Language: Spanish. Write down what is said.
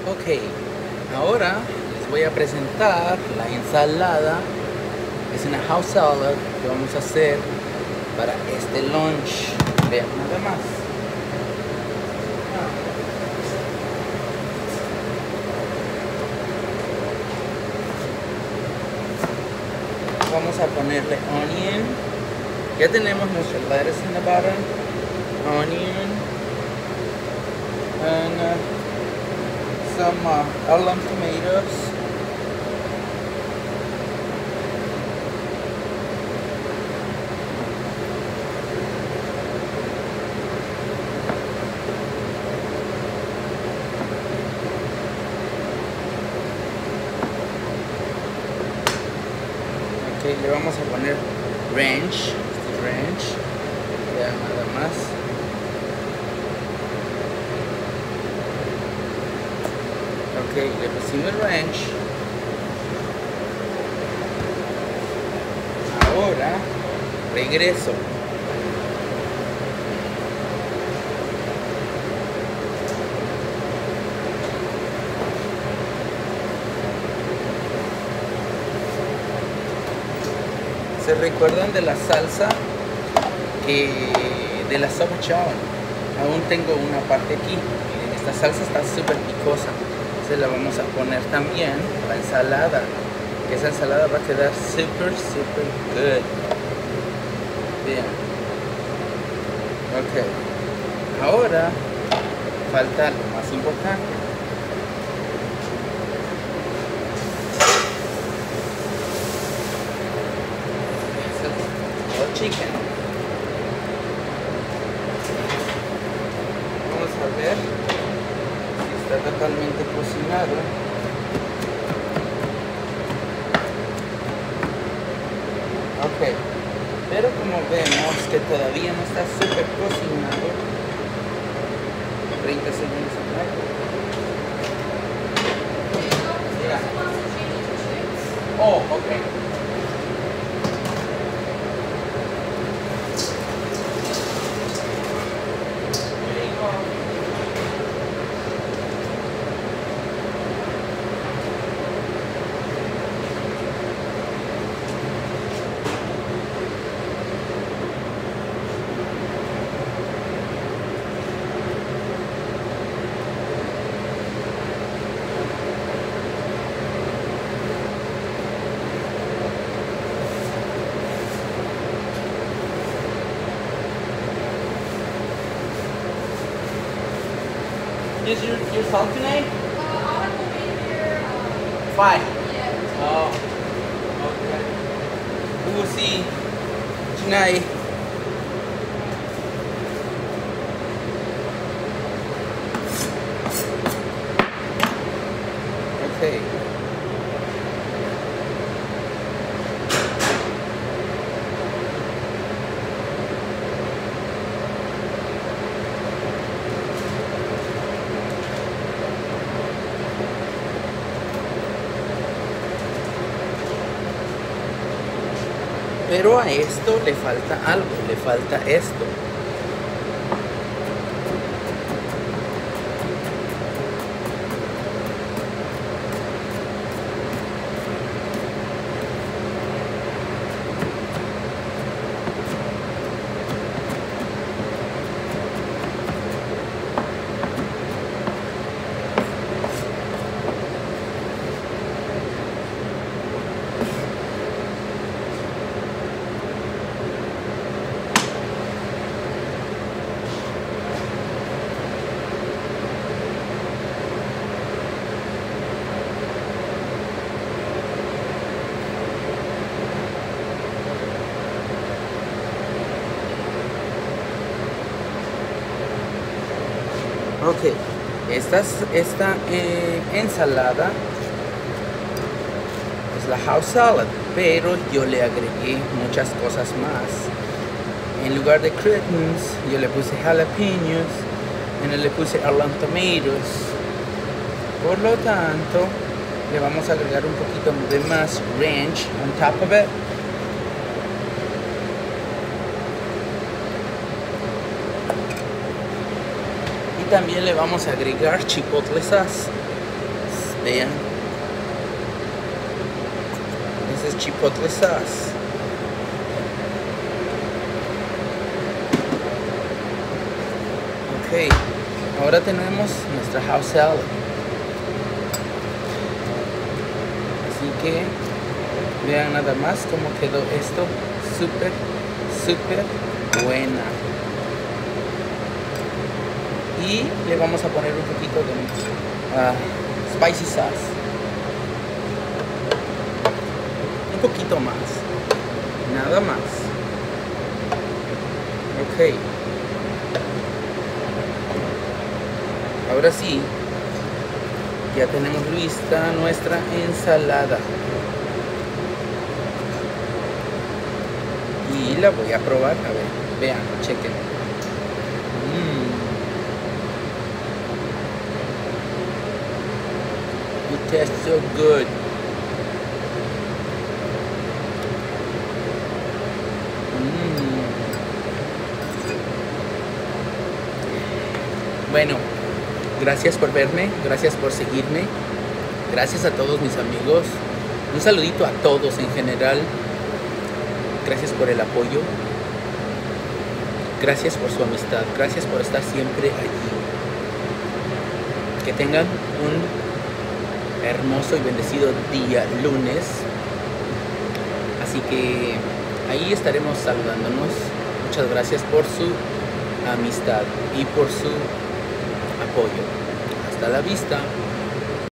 Ok, ahora les voy a presentar la ensalada. Es una house salad que vamos a hacer para este lunch. Vean nada más. Vamos a ponerle onion. Ya tenemos nuestra lettuce in the bottom. Onion. And some almond tomatoes. Okay, le vamos a poner ranch. Ranch. Ya nada más. Ok, le pusimos ranch. Ahora regreso. ¿Se recuerdan de la salsa de la sopa chow? Aún tengo una parte aquí. Miren, esta salsa está súper picosa. Se la vamos a poner también a la ensalada. Esa ensalada va a quedar súper good. Bien. Ok. Ahora falta lo más importante. Chicken. Vamos a ver si está totalmente cocinado. Ok, pero como vemos que todavía no está súper cocinado, 30 segundos atrás. Oh, ok. Is your salt tonight? I will be here 5. yeah. Oh, okay. We will see tonight. Okay. Pero a esto le falta algo, le falta esto. Ok, esta ensalada es la house salad, pero yo le agregué muchas cosas más. En lugar de croutons, yo le puse jalapeños, y le puse almond tomatoes. Por lo tanto, le vamos a agregar un poquito de más ranch on top of it. También le vamos a agregar chipotle sauce. Vean. Ese es chipotle sauce. Ok, ahora tenemos nuestra house salad. Así que vean nada más cómo quedó esto. Súper, súper buena. Y le vamos a poner un poquito de spicy sauce. Un poquito más. Nada más. Ok. Ahora sí, ya tenemos lista nuestra ensalada. Y la voy a probar. A ver, vean, chequen. It tastes so good. Bueno, gracias por verme, gracias por seguirme, gracias a todos mis amigos, un saludito a todos en general, gracias por el apoyo, gracias por su amistad, gracias por estar siempre allí. Que tengan un hermoso y bendecido día lunes, así que ahí estaremos saludándonos. Muchas gracias por su amistad y por su apoyo. Hasta la vista.